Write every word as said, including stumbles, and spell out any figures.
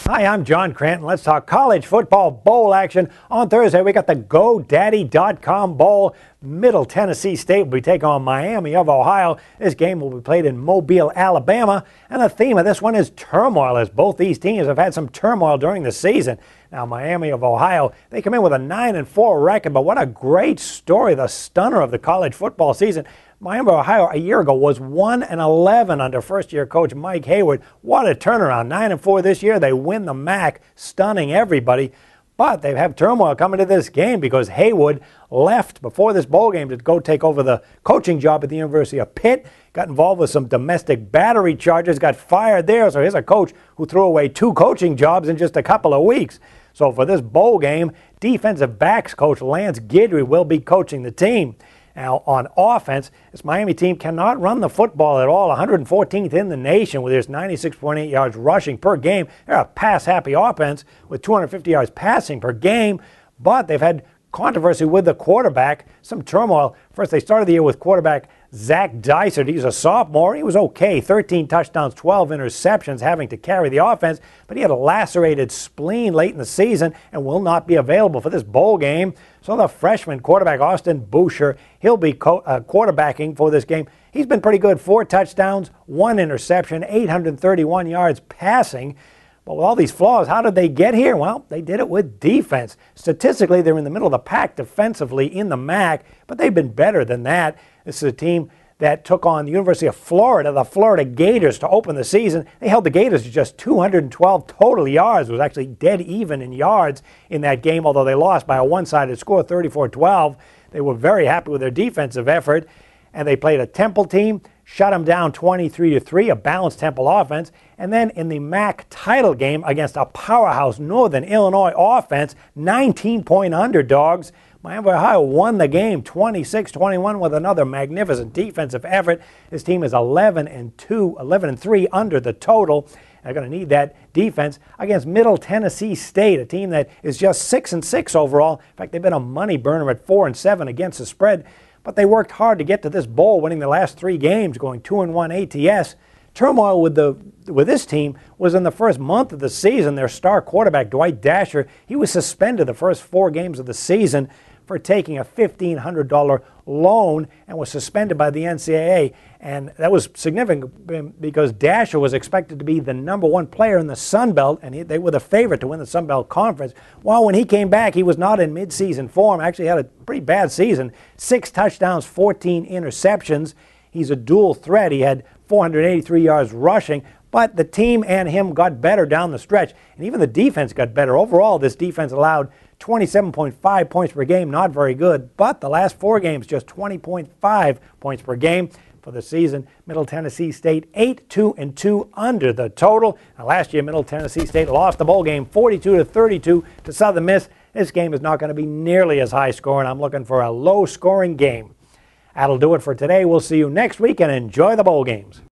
Hi, I'm John Cranton. Let's talk college football bowl action. On Thursday, we got the go daddy dot com Bowl. Middle Tennessee State will be taking on Miami of Ohio. This game will be played in Mobile, Alabama. And the theme of this one is turmoil, as both these teams have had some turmoil during the season. Now, Miami of Ohio, they come in with a nine and four record, but what a great story, the stunner of the college football season. Miami of Ohio a year ago was one and eleven under first-year coach Mike Haywood. What a turnaround. nine and four this year. They win the M A C, stunning everybody. But they have turmoil coming to this game because Haywood left before this bowl game to go take over the coaching job at the University of Pitt. Got involved with some domestic battery charges, got fired there. So here's a coach who threw away two coaching jobs in just a couple of weeks. So for this bowl game, defensive backs coach Lance Guidry will be coaching the team. Now, on offense, this Miami team cannot run the football at all. one hundred fourteenth in the nation with its ninety-six point eight yards rushing per game. They're a pass-happy offense with two hundred fifty yards passing per game, but they've had controversy with the quarterback, some turmoil. First, they started the year with quarterback Zach Dysert. He's a sophomore. He was okay, thirteen touchdowns, twelve interceptions, having to carry the offense, but he had a lacerated spleen late in the season and will not be available for this bowl game. So the freshman quarterback, Austin Boucher, he'll be co- uh, quarterbacking for this game. He's been pretty good, four touchdowns, one interception, eight hundred thirty-one yards passing. But with all these flaws, how did they get here? Well, they did it with defense. Statistically, they're in the middle of the pack defensively in the M A C, but they've been better than that. This is a team that took on the University of Florida, the Florida Gators, to open the season. They held the Gators to just two hundred twelve total yards. It was actually dead even in yards in that game, although they lost by a one-sided score, thirty-four twelve. They were very happy with their defensive effort, and they played a Temple team, shut them down twenty-three to three, a balanced Temple offense. And then in the M A C title game against a powerhouse Northern Illinois offense, nineteen-point underdogs, Miami of Ohio won the game twenty-six twenty-one with another magnificent defensive effort. This team is eleven and two, eleven and three under the total. They're going to need that defense against Middle Tennessee State, a team that is just six and six overall. In fact, they've been a money burner at four and seven against the spread. But they worked hard to get to this bowl, winning the last three games, going two and one A T S. Turmoil with the with this team was in the first month of the season. Their star quarterback, Dwight Dasher, he was suspended the first four games of the season for taking a fifteen hundred dollars loan and was suspended by the N C double A. And that was significant because Dasher was expected to be the number one player in the Sun Belt, and he, they were the favorite to win the Sun Belt Conference. Well, when he came back, he was not in midseason form. Actually had a pretty bad season. Six touchdowns, fourteen interceptions. He's a dual threat. He had four hundred eighty-three yards rushing, but the team and him got better down the stretch, and even the defense got better. Overall, this defense allowed twenty-seven point five points per game, not very good, but the last four games, just twenty point five points per game. For the season, Middle Tennessee State eight two and two under the total. Now, last year, Middle Tennessee State lost the bowl game forty-two to thirty-two to Southern Miss. This game is not going to be nearly as high scoring. I'm looking for a low-scoring game. That'll do it for today. We'll see you next week, and enjoy the bowl games.